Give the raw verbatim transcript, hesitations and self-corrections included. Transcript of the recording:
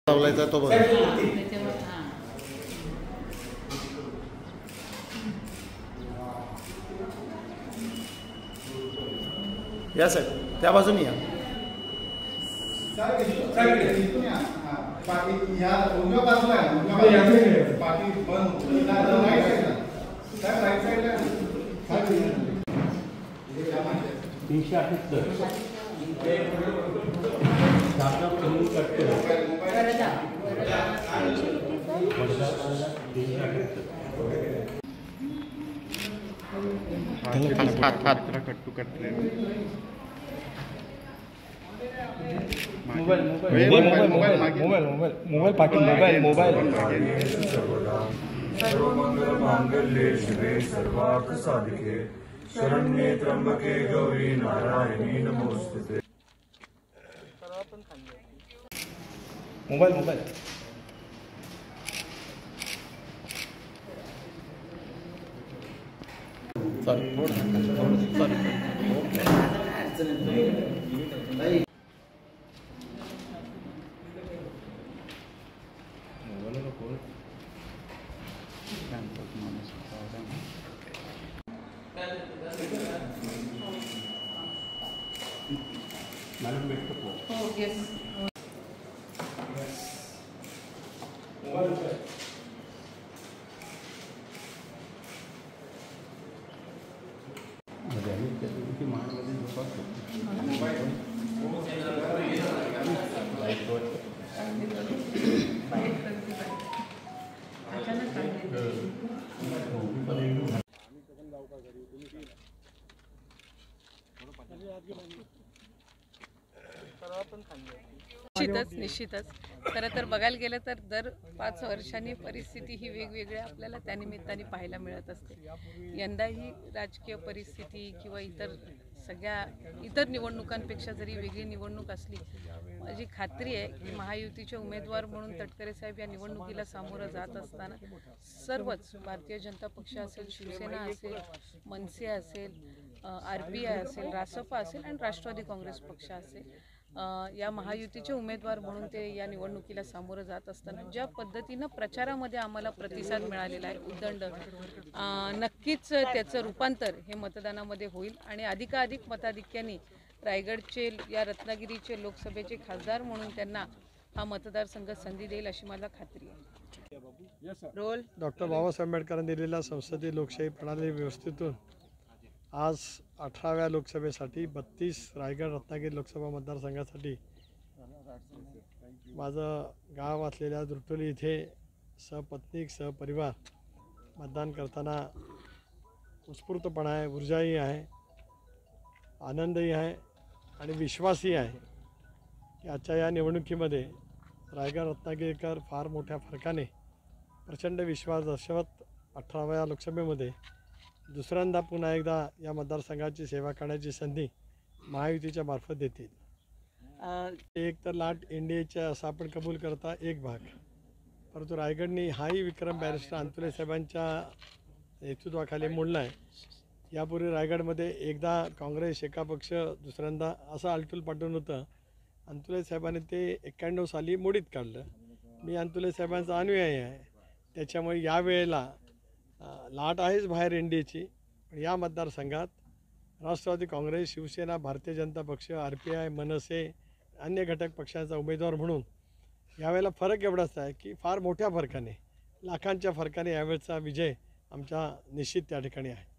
लावलायचा तो बघा. या साहेब त्या बाजूने या. तीनशे अठ्याहत्तर कट्टू कटले. Mobile mobile mobile mobile mobile mobile पाठी मोबाईल मोबाईल सर्वमंगल मांगल्ये शिवे सर्वार्थ साधिके शरण्ये त्र्यंबके गौरी नारायणी नमोस्तुते. मोबाईल मोबाईल चालेल थोडं चालेल. मॅडम भेटतो. हो येस. निश्चितच निश्चितच खरं तर बघायला गेलं तर दर पाच वर्षांनी परिस्थिती ही वेगवेगळी आपल्याला त्यानिमित्ताने पाहायला मिळत असते. यंदाही राजकीय परिस्थिती किंवा इतर सगळ्या इतर निवडणुकांपेक्षा जरी वेगळी निवडणूक असली, माझी खात्री आहे की महायुतीचे उमेदवार म्हणून तटकरे साहेब या निवडणुकीला सामोरं जात असताना सर्वच भारतीय जनता पक्ष असेल, शिवसेना असेल, मनसे असेल, आर पी आय असेल, रासपा असेल आणि राष्ट्रवादी काँग्रेस पक्ष असेल, या महायुतीचे उमेदवार म्हणून ते या निवडणुकीला सामोरं जात असताना ज्या पद्धतीनं प्रचारामध्ये आम्हाला प्रतिसाद मिळालेला आहे उदंड, नक्कीच त्याचं रूपांतर हे मतदानामध्ये होईल आणि अधिकाधिक मताधिक्याने रायगडचे या रत्नागिरीचे लोकसभेचे खासदार म्हणून त्यांना हा मतदारसंघ संधी देईल अशी मला खात्री आहे. रोल डॉक्टर बाबासाहेब आंबेडकरांनी दिलेल्या संसदीय लोकशाही प्रणाली व्यवस्थेतून आज अठराव्या लोकसभेसाठी बत्तीस रायगड रत्नागिरी लोकसभा मतदारसंघासाठी माझं गाव असलेल्या दुर्टोली इथे सहपत्नी सहपरिवार मतदान करताना उत्स्फूर्तपणा आहे, ऊर्जाही आहे, आनंदही आहे आणि विश्वासही आहे की आजच्या या निवडणुकीमध्ये रायगड रत्नागिरीकर फार मोठ्या फरकाने प्रचंड विश्वास दर्शवत अठराव्या लोकसभेमध्ये दुसऱ्यांदा पुन्हा एकदा या मतदारसंघाची सेवा करण्याची संधी महायुतीच्या मार्फत देतील. एक तर लाट एनडीएच्या असं आपण कबूल करता एक भाग, परंतु रायगडनी हाही विक्रम बॅरिस्टर अंतुले साहेबांच्या नेतृत्वाखाली मोडला आहे. यापूर्वी रायगडमध्ये एकदा काँग्रेस एका पक्ष दुसऱ्यांदा असं आलटूल पाटून होतं. अंतुले साहेबांनी ते एक्क्याण्णव साली मोडीत काढलं. मी अंतुले साहेबांचा अनुयायी आहे, त्याच्यामुळे यावेळेला लाट आहेच बाहेर एन डी एची, पण या मतदारसंघात राष्ट्रवादी काँग्रेस, शिवसेना, भारतीय जनता पक्ष, आर पी आय, मनसे, अन्य घटक पक्षांचा उमेदवार म्हणून यावेळेला फरक एवढाच आहे की फार मोठ्या फरकाने, लाखांच्या फरकाने यावेळचा विजय आमचा निश्चित त्या ठिकाणी आहे.